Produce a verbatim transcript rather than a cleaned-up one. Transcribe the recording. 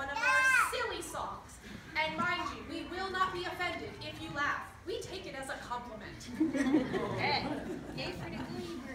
one of our silly songs. And mind you, we will not be offended if you laugh. We take it as a compliment. Okay. Yay for the glee bird.